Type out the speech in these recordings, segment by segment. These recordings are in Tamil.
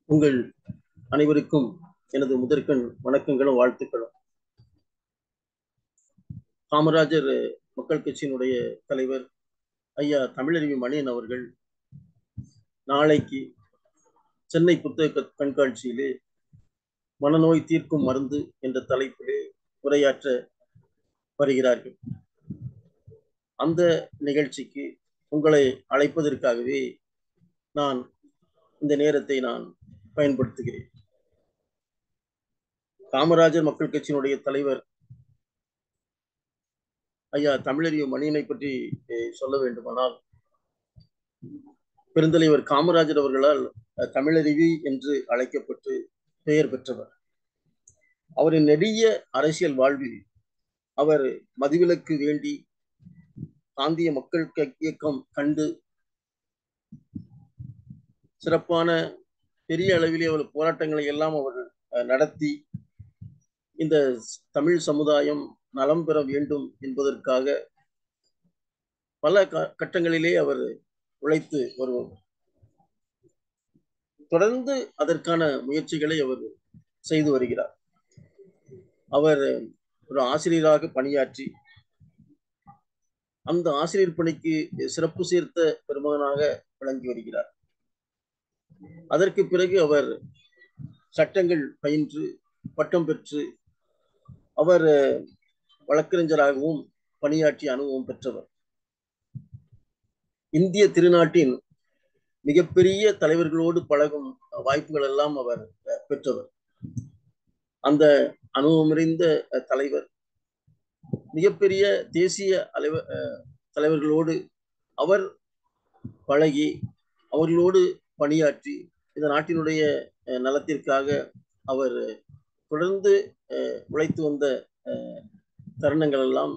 உங்கள் அனைவருக்கும் எனது முதற்கண் வணக்கங்களும் வாழ்த்துக்களும். காமராஜர் மக்கள் கட்சியினுடைய தலைவர் ஐயா தமிழறிவி மணியன் அவர்கள் நாளைக்கு சென்னை புத்தக கண்காட்சியிலே மனநோய் தீர்க்கும் மருந்து என்ற தலைப்பிலே உரையாற்ற வருகிறார்கள். அந்த நிகழ்ச்சிக்கு உங்களை அழைப்பதற்காகவே நான் இந்த நேரத்தை பயன்படுத்துகிறேன். காமராஜர் மக்கள் கட்சியினுடைய தலைவர் ஐயா தமிழறிவு மணியனை பற்றி சொல்ல வேண்டுமானால், பெருந்தலைவர் காமராஜர் அவர்களால் தமிழறிவி என்று அழைக்கப்பட்டு பெயர் பெற்றவர். அவரின் நெடிய அரசியல் வாழ்வில் அவர் மதுவிலக்கு வேண்டி காந்திய மக்கள் இயக்கம் கண்டு சிறப்பான பெரிய அளவிலே அவர் போராட்டங்களை எல்லாம் அவர் நடத்தி இந்த தமிழ் சமுதாயம் நலம் பெற வேண்டும் என்பதற்காக பல கட்டங்களிலே அவர் உழைத்து வருவார். தொடர்ந்து அதற்கான முயற்சிகளை அவர் செய்து வருகிறார். அவர் ஒரு ஆசிரியராக பணியாற்றி அந்த ஆசிரியர் பணிக்கு சிறப்பு சேர்த்த பெருமகனாக விளங்கி வருகிறார். அதற்கு பிறகு அவர் சட்டங்கள் பயின்று பட்டம் பெற்று அவர் வழக்கறிஞராகவும் பணியாற்றிய அனுபவம் பெற்றவர். இந்திய திருநாட்டின் மிகப்பெரிய தலைவர்களோடு பழகும் வாய்ப்புகள் எல்லாம் அவர் பெற்றவர். அந்த அனுபவமிறைந்த தலைவர் மிகப்பெரிய தேசிய தலைவர்களோடு அவர் பழகி அவர்களோடு பணியாற்றி இந்த நாட்டினுடைய நலத்திற்காக அவர் தொடர்ந்து உழைத்து வந்த தருணங்கள் எல்லாம்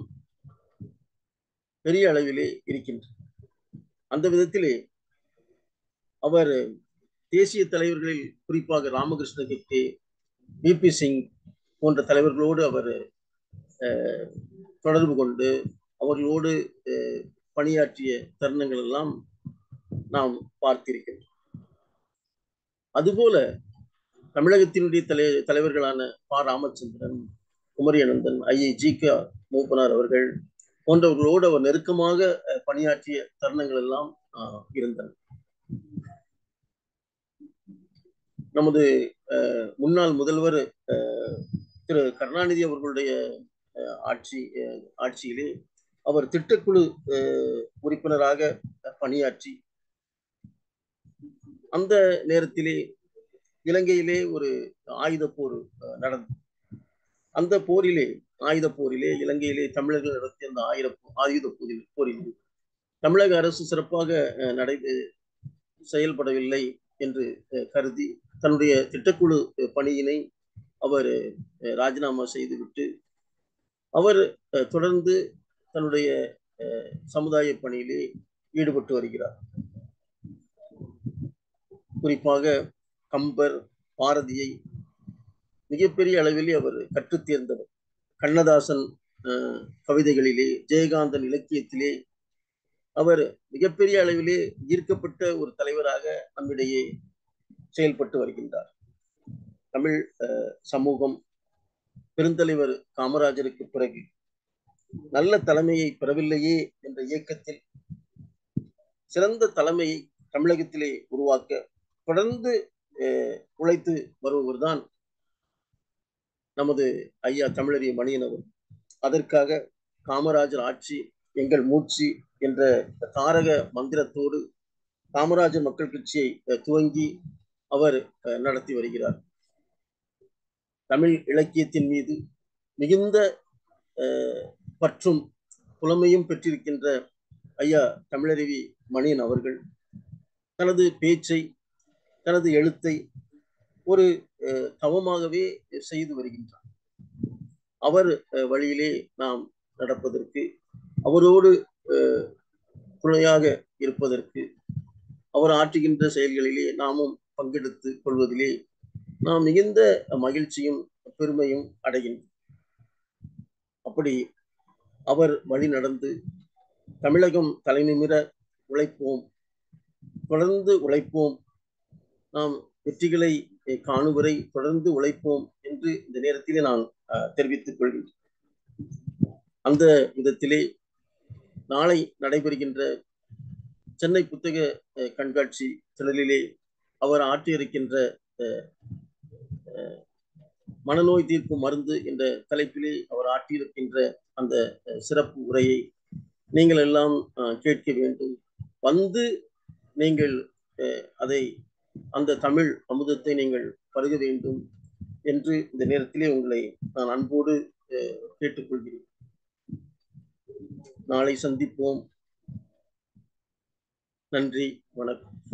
பெரிய அளவிலே இருக்கின்றன. அந்த விதத்திலே அவர் தேசிய தலைவர்களில் குறிப்பாக ராமகிருஷ்ண ஹெக்டே, விபி சிங் போன்ற தலைவர்களோடு அவர் தொடர்பு கொண்டு அவர்களோடு பணியாற்றிய தருணங்கள் எல்லாம் நாம் பார்த்திருக்கின்றோம். அதுபோல தமிழகத்தினுடைய தலைவர்களான ப. ராமச்சந்திரன், குமரி அனந்தன், ஜி.கே. மூப்பனார் அவர்கள் போன்றவர்களோடு அவர் நெருக்கமாக பணியாற்றிய தருணங்கள் எல்லாம் இருந்தன. நமது முன்னாள் முதல்வர் திரு கருணாநிதி அவர்களுடைய ஆட்சியிலே அவர் திட்டக்குழு உறுப்பினராக பணியாற்றி அந்த நேரத்திலே இலங்கையிலே ஒரு ஆயுத போர் நடந்தது. அந்த ஆயுத போரிலே இலங்கையிலே தமிழர்கள் நடத்திய அந்த ஆயுத போரில் தமிழக அரசு சிறப்பாக செயல்படவில்லை என்று கருதி தன்னுடைய திட்டக்குழு பணியினை அவர் ராஜினாமா செய்துவிட்டு அவர் தொடர்ந்து தன்னுடைய சமுதாய பணியிலே ஈடுபட்டு வருகிறார். குறிப்பாக கம்பர், பாரதியை மிகப்பெரிய அளவிலே அவர் கற்றுத் தேர்ந்தவர். கண்ணதாசன் கவிதைகளிலே, ஜெயகாந்தன் இலக்கியத்திலே அவர் மிகப்பெரிய அளவிலே ஈர்க்கப்பட்ட ஒரு தலைவராக நம்மிடையே செயல்பட்டு வருகின்றார். தமிழ் சமூகம் பெருந்தலைவர் காமராஜருக்கு பிறகு நல்ல தலைமையை பெறவில்லையே என்ற இயக்கத்தில் சிறந்த தலைமையை தமிழகத்திலே உருவாக்க தொடர்ந்து உழைத்து வருபவர்தான் நமது ஐயா தமிழறிவு மணியன் அவர். அதற்காக காமராஜர் ஆட்சி எங்கள் மூச்சு என்ற தாரக மந்திரத்தோடு காமராஜர் மக்கள் கட்சியை துவங்கி அவர் நடத்தி வருகிறார். தமிழ் இலக்கியத்தின் மீது மிகுந்த பற்றும் புலமையும் பெற்றிருக்கின்ற ஐயா தமிழறிவி மணியன் அவர்கள் தனது பேச்சை, தனது எழுத்தை ஒரு தவமாகவே செய்து வருகின்றார். அவர் வழியிலே நாம் நடப்பதற்கு, அவரோடு துணையாக இருப்பதற்கு, அவர் ஆற்றுகின்ற செயல்களிலே நாமும் பங்கெடுத்துக் கொள்வதிலே நாம் மிகுந்த மகிழ்ச்சியும் பெருமையும் அடைகின்றோம். அப்படி அவர் வழி நடந்து தமிழகம் தலைநிமிர உழைப்போம், தொடர்ந்து உழைப்போம், நாம் வெற்றிகளை காணும் வரை தொடர்ந்து உழைப்போம் என்று இந்த நேரத்திலே நான் தெரிவித்துக் கொள்கிறேன். அந்த விதத்திலே நாளை நடைபெறுகின்ற சென்னை புத்தக கண்காட்சி திடலிலே அவர் ஆற்றியிருக்கின்ற மனநோய் தீர்க்கும் மருந்து என்ற தலைப்பிலே அவர் ஆற்றியிருக்கின்ற அந்த சிறப்பு உரையை நீங்கள் எல்லாம் கேட்க வேண்டும். வந்து நீங்கள் அதை அந்த தமிழ் அமுதத்தை நீங்கள் பருக வேண்டும் என்று இந்த நேரத்திலே உங்களை நான் அன்போடு கேட்டுக்கொள்கிறேன். நாளை சந்திப்போம். நன்றி, வணக்கம்.